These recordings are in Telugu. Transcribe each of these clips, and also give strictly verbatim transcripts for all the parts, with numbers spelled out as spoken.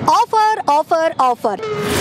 ఆఫర్ ఆఫర్ ఆఫర్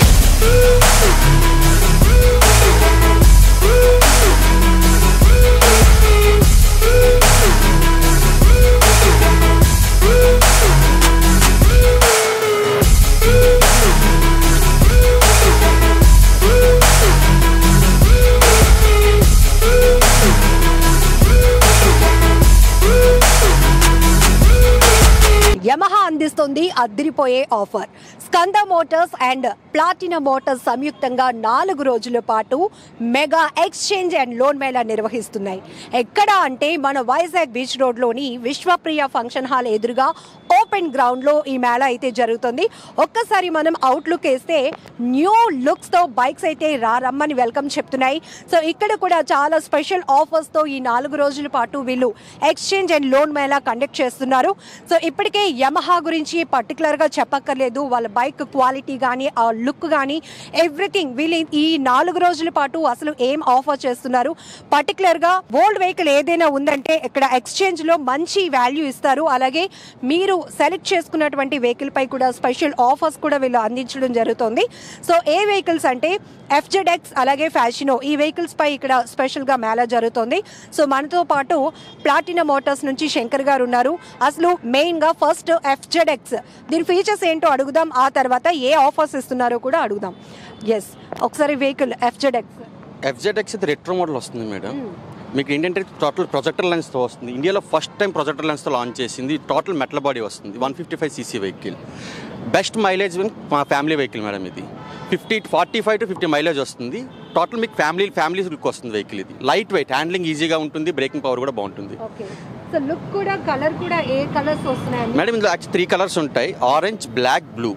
Yamaha అందిస్తుంది అదిరిపోయే offer. Skanda motors and Platina motors సంయుక్తంగా నాలుగు రోజుల పాటు mega exchange and loan mela నిర్వహిస్తున్నాయి. ఎక్కడ అంటే మన వైజాగ్ బీచ్ రోడ్లోని విశ్వప్రియ ఫంక్షన్ హాల్ ఎదురుగా ఓపెన్ గ్రౌండ్లో ఈ మేళా అయితే జరుగుతుంది. ఒక్కసారి మనం అవుట్లుక్ వేస్తే న్యూ లుక్స్తో బైక్స్ అయితే రా రమ్మని వెల్కమ్ చెప్తున్నాయి. సో ఇక్కడ కూడా చాలా స్పెషల్ ఆఫర్స్తో ఈ నాలుగు రోజుల పాటు వీళ్ళు exchange and loan mela conduct చేస్తున్నారు. సో ఇప్పటికే యమహా గురించి పర్టికులర్గా చెప్పక్కర్లేదు. వాళ్ళ బైక్ క్వాలిటీ కానీ ఆ లుక్ కానీ ఎవ్రీథింగ్ వీళ్ళు ఈ నాలుగు రోజుల పాటు అసలు ఏం ఆఫర్ చేస్తున్నారు, పర్టికులర్గా ఓల్డ్ వెహికల్ ఏదైనా ఉందంటే ఇక్కడ ఎక్స్చేంజ్లో మంచి వాల్యూ ఇస్తారు. అలాగే మీరు సెలెక్ట్ చేసుకున్నటువంటి వెహికల్ పై కూడా స్పెషల్ ఆఫర్స్ కూడా వీళ్ళు అందించడం జరుగుతుంది. సో ఏ వెహికల్స్ అంటే ఎఫ్జెడ్ ఎక్స్ అలాగే ఫ్యాషినో ఈ వెహికల్స్ పై ఇక్కడ స్పెషల్గా మేళా జరుగుతుంది. సో మనతో పాటు ప్లాటినా మోటార్స్ నుంచి శంకర్ గారు ఉన్నారు. అసలు మెయిన్గా ఫస్ట్ ఎఫ్జెడ్ ఎక్స్ దీని ఫీచర్స్ ఏంటో అడుగుదాం, ఆ తర్వాత ఏ ఆఫర్స్ ఇస్తున్నారో కూడా అడుగుదాం. ఎస్, ఒకసారి vehicle FZ X FZ X అయితే రెట్రో మోడల్ వస్తుంది మేడం. మీకు ఏంటంటే టోటల్ ప్రొజెక్టర్ లెన్స్తో వస్తుంది. ఇండియాలో ఫస్ట్ టైం ప్రొజెక్టర్ లెన్స్తో లాంచ్ చేసింది. టోటల్ మెటల్ బాడీ వస్తుంది. One fifty five CC vehicle, best mileage మా ఫ్యామిలీ వెహికల్ మేడం. ఇది fifty forty five to fifty mileage వస్తుంది. టోటల్ మీకు ఫ్యామిలీ ఫ్యామిలీ లుక్ వస్తుంది వెహికల్. ఇది లైట్ వెయిట్, హ్యాండ్లింగ్ ఈజీగా ఉంటుంది, బ్రేకింగ్ పవర్ కూడా బాగుంటుంది. లుక్ కూడా కలర్ కూడా ఏ కలర్స్ వస్తున్నాయి మేడం? ఇందులో యాక్చువల్ త్రీ కలర్స్ ఉంటాయి, ఆరెంజ్, బ్లాక్, బ్లూ.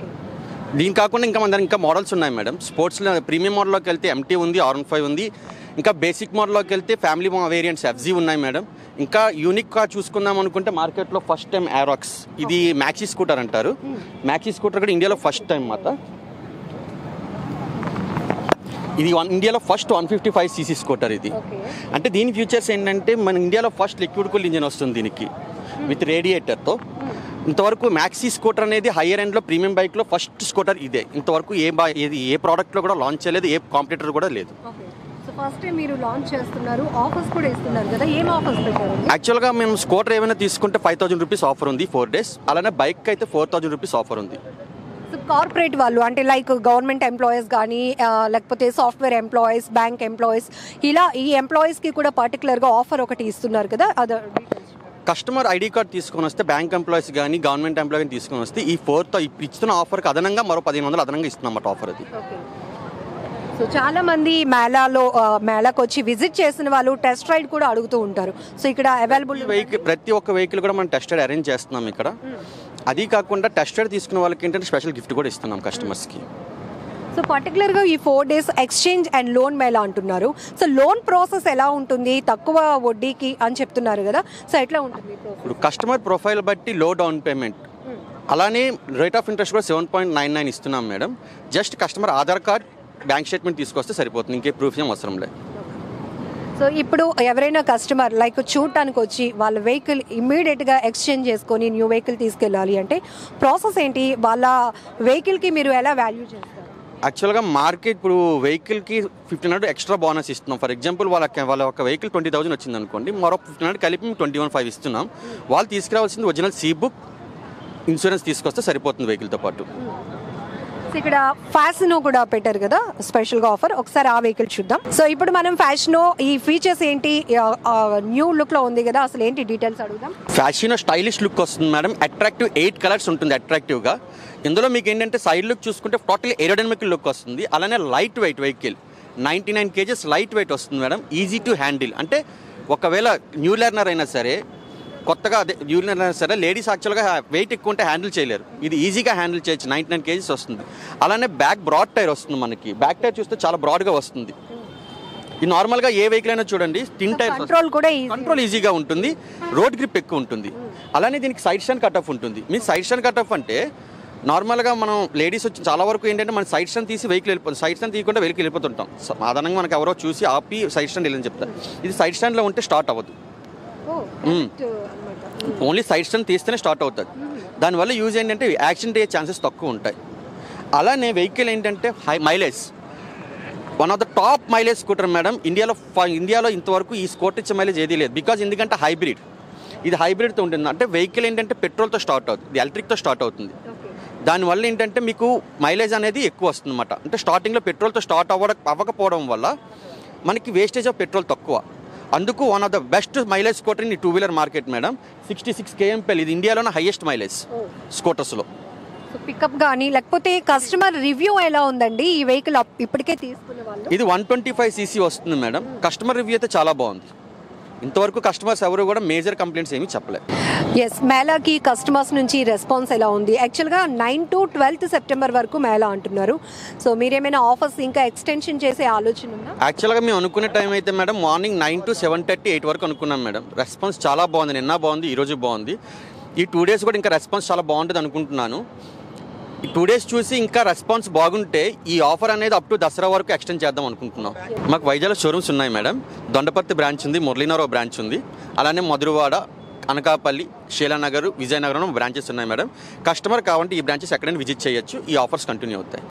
దీని కాకుండా ఇంకా మన ఇంకా మోడల్స్ ఉన్నాయి మేడం. స్పోర్ట్స్లో ప్రీమియం మోడల్లోకి వెళ్తే ఎంటీ ఉంది, ఆర్ వన్ ఫైవ్ ఉంది. ఇంకా బేసిక్ మోడల్లోకి వెళ్తే ఫ్యామిలీ వేరియంట్స్ ఎఫ్జీ ఉన్నాయి మేడం. ఇంకా యూనిక్గా చూసుకుందాం అనుకుంటే మార్కెట్లో ఫస్ట్ టైం ఏరాక్స్, ఇది మ్యాక్సీ స్కూటర్ అంటారు. మ్యాక్సీ స్కూటర్ కూడా ఇండియాలో ఫస్ట్ టైం మాట. ఇది వన్ ఇండియాలో first one fifty five CC scooter. ఇది అంటే దీని ఫ్యూచర్స్ ఏంటంటే మన ఇండియాలో ఫస్ట్ లిక్విడ్ కూల్ ఇంజిన్ వస్తుంది దీనికి విత్ రేడియేటర్తో. ఇంతవరకు మ్యాక్సీ స్కూటర్ అనేది హైయర్ ఎండ్లో ప్రీమియం బైక్లో ఫస్ట్ స్కూటర్ ఇదే. ఇంతవరకు ఏ బా ఏది ఏ ప్రోడక్ట్లో కూడా లాంచ్ చేయలేదు, ఏ కాంపిటీటర్ కూడా లేదు. ఫస్ట్ టైం మీరు లాంచ్ చేస్తున్నారు, ఆఫర్స్ కూడా ఇస్తున్నారు కదా, ఏం ఆఫర్స్ పెట్టారు? యాక్చువల్గా మేము స్కూటర్ ఏమైనా తీసుకుంటే ఫైవ్ థౌసండ్ రూపీస్ ఆఫర్ ఉంది ఫోర్ డేస్. అలానే బైక్ అయితే ఫోర్ థౌసండ్ రూపీస్ ఆఫర్ ఉంది. కార్పొరేట్ వాళ్ళు అంటే లైక్ గవర్నమెంట్ ఎంప్లాయీస్ కానీ లేకపోతే సాఫ్ట్వేర్ ఎంప్లాయీస్, బ్యాంక్ ఎంప్లాయీస్, ఇలా ఈ ఎంప్లాయీస్కి కూడా పర్టికులర్గా ఆఫర్ ఒకటి ఇస్తున్నారు కదా, అదే కస్టమర్ ఐడి కార్డ్ తీసుకొని వస్తే బ్యాంక్ ఎంప్లాయీస్ కానీ గవర్నమెంట్ ఎంప్లాయీ కానీ తీసుకొని వస్తే ఈ ఫోర్త్ ఇస్తున్న ఆఫర్కి అదనంగా మరో పదిహేను వందలు అదనంగా ఇస్తున్నమాట ఆఫర్ అది. సో చాలా మంది మేళాలో మేళాకు వచ్చి విజిట్ చేసిన వాళ్ళు టెస్ట్ రైడ్ కూడా అడుగుతూ ఉంటారు. సో ఇక్కడ అవైలబుల్ వెహికల్ ప్రతి ఒక్క వెహికల్ కూడా మనం టెస్ట్ రైడ్ అరేంజ్ చేస్తున్నాం ఇక్కడ. అది కాకుండా టెస్ట్ రైడ్ తీసుకున్న వాళ్ళకి ఏంటంటే స్పెషల్ గిఫ్ట్ కూడా ఇస్తున్నాం కస్టమర్స్కి. సో పర్టికులర్గా ఈ four days exchange and loan mela అంటున్నారు. సో లోన్ ప్రాసెస్ ఎలా ఉంటుంది? తక్కువ వడ్డీకి అని చెప్తున్నారు కదా, సో ఎట్లా ఉంటుంది? ఇప్పుడు కస్టమర్ ప్రొఫైల్ బట్టి లో డౌన్ పేమెంట్, అలానే రేట్ ఆఫ్ ఇంట్రెస్ట్ కూడా సెవెన్ పాయింట్ నైన్ నైన్ ఇస్తున్నాం madam. Just customer Aadhaar card, bank statement తీసుకొస్తే సరిపోతుంది, ఇంకే ప్రూఫ్ ఏం అవసరం లేదు. సో ఇప్పుడు ఎవరైనా కస్టమర్ లైక్ చూడటానికి వచ్చి వాళ్ళ వెహికల్ ఇమ్మీడియట్గా ఎక్స్చేంజ్ చేసుకొని న్యూ వెహికల్ తీసుకెళ్ళాలి అంటే ప్రాసెస్ ఏంటి? వాళ్ళ వెహికల్కి మీరు ఎలా వాల్యూ చేస్తారు? యాక్చువల్గా మార్కెట్ ఇప్పుడు వెహికల్కి ఫిఫ్టీన్ హండ్రెడ్ ఎక్స్ట్రా బోనస్ ఇస్తున్నాం. ఫర్ ఎగ్జాంపుల్ వాళ్ళ వాళ్ళ ఒక వెహికల్ ట్వంటీ థౌసండ్ వచ్చింది అనుకోండి, మరో ఫిఫ్టీన్ హండ్రెడ్ కలిపి మేము ట్వంటీ వన్ ఫైవ్ ఇస్తున్నాం. వాళ్ళు తీసుకురావాల్సింది ఒరిజినల్ సీ బుక్, ఇన్సూరెన్స్ తీసుకొస్తే సరిపోతుంది వెహికల్తో పాటు. ఇక్కడ ఫ్యాషనో కూడా పెట్టారు కదా స్పెషల్గా ఆఫర్, ఒకసారి ఆ వెహికల్ చూద్దాం. సో ఇప్పుడు మనం ఫ్యాషనో ఈ ఫీచర్స్ ఏంటి, న్యూ లుక్ లో ఉంది కదా, అసలు ఏంటి డీటెయిల్స్ అడుగుదాం. ఫ్యాషనో స్టైలిష్ లుక్ వస్తుంది మేడం. అట్రాక్టివ్ ఎయిట్ కలర్స్ ఉంటుంది అట్రాక్టివ్ గా. ఇందులో మీకు ఏంటంటే సైడ్ లుక్ చూసుకుంటే టోటల్ ఏరోడైనమిక్ లుక్ వస్తుంది. అలానే light weight vehicle, ninety nine kgs light weight వస్తుంది మేడం. ఈజీ టు హ్యాండిల్, అంటే ఒకవేళ న్యూ లెర్నర్ అయినా సరే, కొత్తగా అదే న్యూ లెర్నర్ అయినా సరే లేడీస్ యాక్చువల్గా వెయిట్ ఎక్కువ ఉంటే హ్యాండిల్ చేయలేరు. ఇది ఈజీగా హ్యాండిల్ చేయొచ్చు. నైన్టీ నైన్ కేజెస్ వస్తుంది. అలానే బ్యాక్ బ్రాడ్ టైర్ వస్తుంది మనకి. బ్యాక్ టైర్ చూస్తే చాలా బ్రాడ్గా వస్తుంది. ఈ నార్మల్గా ఏ వెహికల్ అయినా చూడండి టిన్ టైర్, కంట్రోల్ ఈజీగా ఉంటుంది, రోడ్ గ్రిప్ ఎక్కువ ఉంటుంది. అలానే దీనికి సైడ్ స్టాండ్ కట్ ఆఫ్ ఉంటుంది. మీ సైడ్ స్టాండ్ కట్ ఆఫ్ అంటే నార్మల్గా మనం లేడీస్ వచ్చి చాలా వరకు ఏంటంటే మన సైడ్ స్టాండ్ తీసి వెహికల్ వెళ్ళిపోతుంది, సైడ్ స్టాండ్ తీయకుండా వెహికల్ వెళ్ళిపోతుంటాం. సాధారణంగా మనకు ఎవరో చూసి ఆపి సైడ్ స్టాండ్ వెళ్ళని చెప్తారు. ఇది సైడ్ స్టాండ్లో ఉంటే స్టార్ట్ అవ్వదు. ఓన్లీ సైడ్ స్టాండ్ తీస్తేనే స్టార్ట్ అవుతుంది. దానివల్ల యూజ్ ఏంటంటే యాక్సిడెంట్ అయ్యే ఛాన్సెస్ తక్కువ ఉంటాయి. అలానే వెహికల్ ఏంటంటే high mileage, one of the top mileage scooter madam. ఇండియాలో ఇండియాలో ఇంతవరకు ఈ స్కూటర్ ఇచ్చే మైలేజ్ ఏదీ లేదు. బికాజ్ ఎందుకంటే హైబ్రిడ్, ఇది హైబ్రిడ్తో ఉంటుంది. అంటే వెహికల్ ఏంటంటే పెట్రోల్తో స్టార్ట్ అవుతుంది, ఇది ఎలక్ట్రిక్తో స్టార్ట్ అవుతుంది. దానివల్ల ఏంటంటే మీకు మైలేజ్ అనేది ఎక్కువ వస్తుంది అనమాట. అంటే స్టార్టింగ్లో పెట్రోల్తో స్టార్ట్ అవ్వడం అవ్వకపోవడం వల్ల మనకి వేస్టేజ్ ఆఫ్ పెట్రోల్ తక్కువ. అందుకు one of the best mileage scooter in two wheeler market madam. Sixty six KMPL, ఇది ఇండియాలోనే హైయెస్ట్ మైలేజ్ స్కూటర్స్లో. పికప్ కానీ లేకపోతే కస్టమర్ రివ్యూ ఎలా ఉందండి ఈ వెహికల్ ఇప్పటికే తీసుకునే వాళ్ళు? ఇది వన్ ట్వంటీ ఫైవ్ సీసీ వస్తుంది మేడం. కస్టమర్ రివ్యూ అయితే చాలా బాగుంది. ఇంతవరకు కస్టమర్స్ ఎవరు కూడా మేజర్ కంప్లైంట్స్ ఏమీ చెప్పలేదు. ఎస్, మేళాకి కస్టమర్స్ నుంచి రెస్పాన్స్ ఎలా ఉంది? యాక్చువల్గా నైన్ టు ట్వెల్త్ సెప్టెంబర్ వరకు మేళా అంటున్నారు. సో మీరేమైనా ఆఫర్స్ ఇంకా ఎక్స్టెన్షన్ చేసే ఆలోచన ఉందా? యాక్చువల్గా మేము అనుకునే టైం అయితే madam morning nine to seven thirty eight వరకు అనుకున్నాం మేడం. రెస్పాన్స్ చాలా బాగుంది, నిన్న బాగుంది, ఈరోజు బాగుంది. ఈ టూ డేస్ కూడా ఇంకా రెస్పాన్స్ చాలా బాగుంటుంది అనుకుంటున్నాను. ఈ టూ డేస్ చూసి ఇంకా రెస్పాన్స్ బాగుంటే ఈ ఆఫర్ అనేది అప్ టు దసరా వరకు ఎక్స్టెండ్ చేద్దాం అనుకుంటున్నాం. మాకు వైజాగ్లో షోరూమ్స్ ఉన్నాయి మేడం. దొండపర్తి బ్రాంచ్ ఉంది, మురళీనగర్ బ్రాంచ్ ఉంది, అలానే మధురవాడ, అనకాపల్లి, శీలానగర్, విజయనగరం బ్రాంచెస్ ఉన్నాయి మేడం. కస్టమర్ కావాలంటే ఈ బ్రాంచెస్ ఎక్కడైనా విజిట్ చేయొచ్చు. ఈ ఆఫర్స్ కంటిన్యూ అవుతాయి.